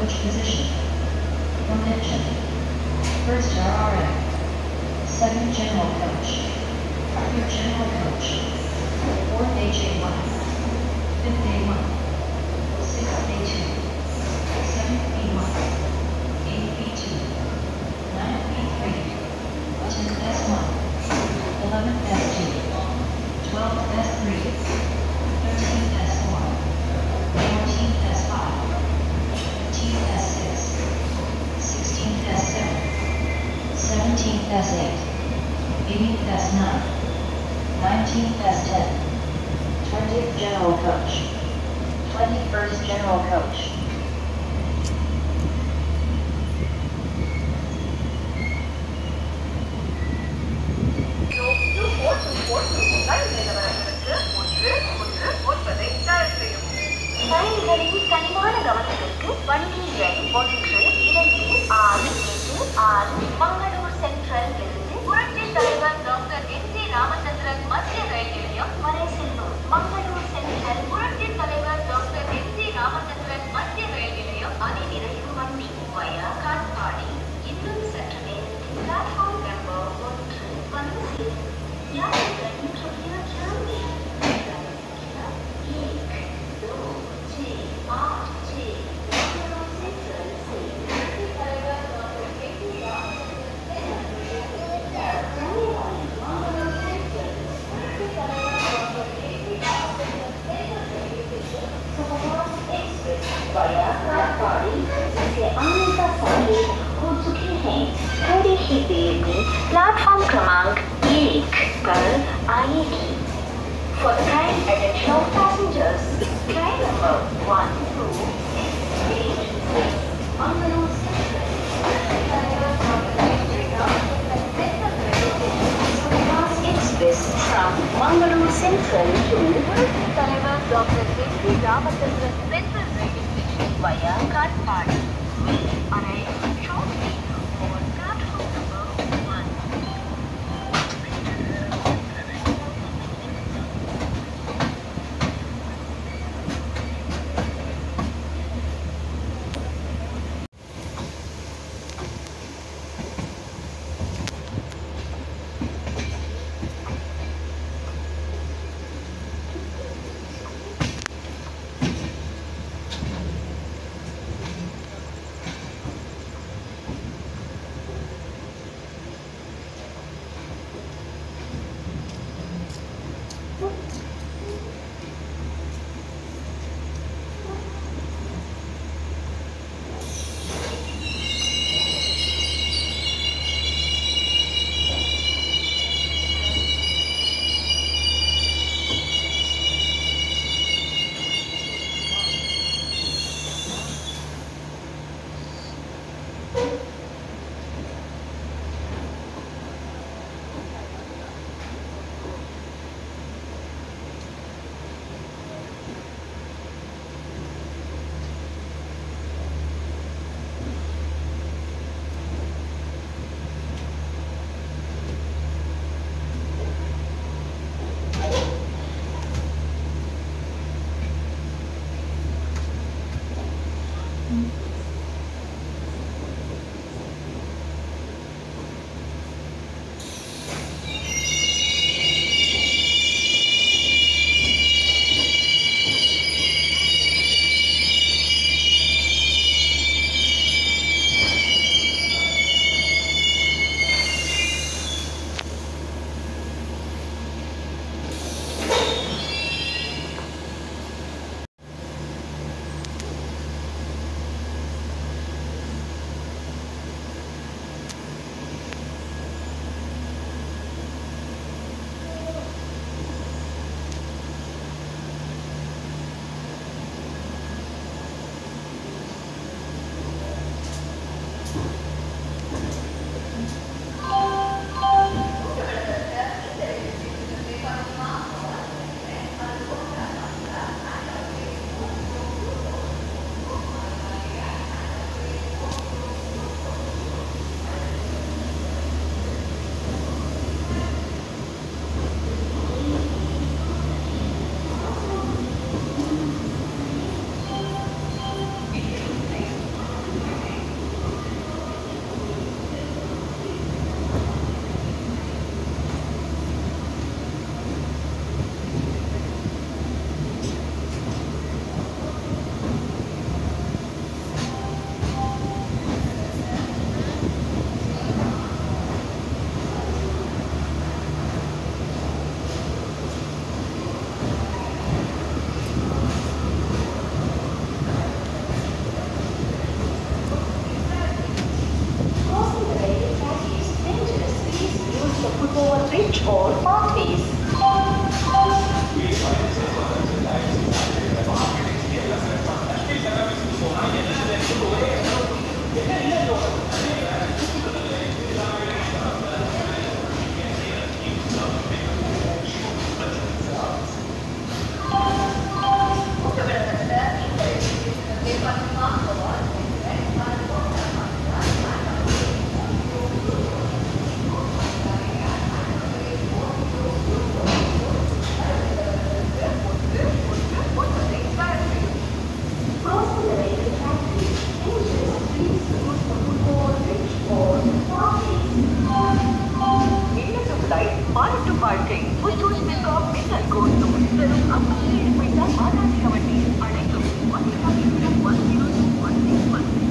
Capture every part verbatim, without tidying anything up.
coach position. Convention. First R R M. Second general coach. Third general coach. Fourth A J one. Fifth A one. Sixth A two. Seventh B one. Eighth B two. Ninth B three. Tenth S one. Eleventh S two. Twelfth S three. Thirteenth S four. Fourteenth S five. Fifteenth S six. Sixteenth S seven. Seventeenth S eight. Eighteenth S nine. Nineteenth S ten. Twentieth General Coach. Twenty-first General Coach. பயணிகளின் கனிவான கவனத்திற்கு வண்டி எண் ஒன்று இரண்டு ஆறு எட்டு ஆறு மங்களூர் சென்ட்ரல் இருந்து புரட்சி தலைவர் டாக்டர் என் ஜி ராமச்சந்திரன் மத்திய ரயில் நிலையம் வரை செல்லும். மங்களூர் சென்ட்ரல் புரட்சி தலைவர் டாக்டர் என் ஜி ராமச்சந்திரன் மத்திய ரயில் நிலையம் அதிவிரைவு வண்டி வயா காட்பாடி இன்னும் சற்று நேரத்தில் பிளாட்ஃபார்ம் நம்பர் ஒன்று வந்து சேரும். யாத்திரை कृपया ध्यान दें. थोड़ी ही देर में प्लेटफॉर्म क्रमांक एक पर आएगी. For the kind attention of passengers, train number one two eight six Mangalore Central. Fast express from Mangalore Central to தலைவர் doctor N G Ramachandran Central Railway Station via Katpadi. Will arrive shortly on platform number one. storage or park space. Parking. Hosur Milkom Minnal Goes to Verum ஐம்பத்தி ஏழு பைசா மாதாந்திர வட்டி. அனைத்தும் one seven zero one zero two one six one six.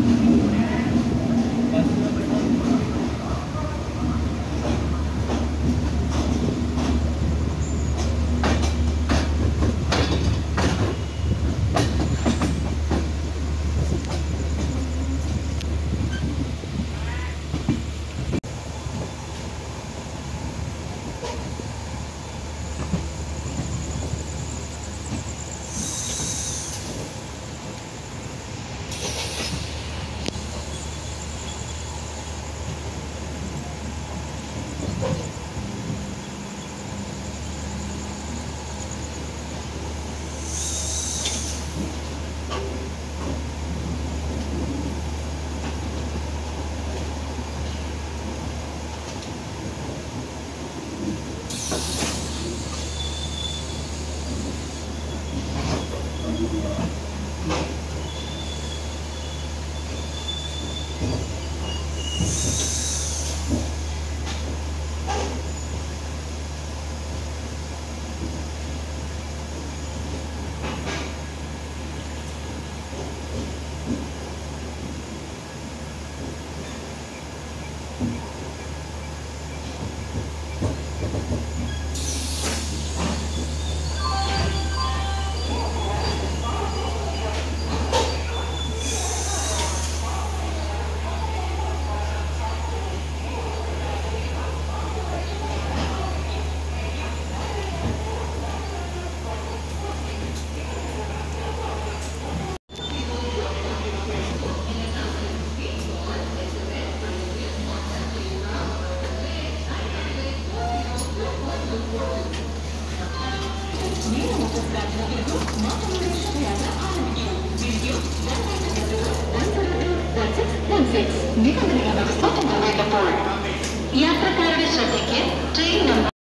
യാത്രക്കാരുടെ ശ്രദ്ധയ്ക്ക്